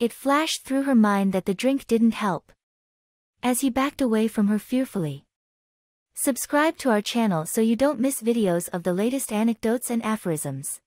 It flashed through her mind that the drink didn't help, as he backed away from her fearfully. Subscribe to our channel so you don't miss videos of the latest anecdotes and aphorisms.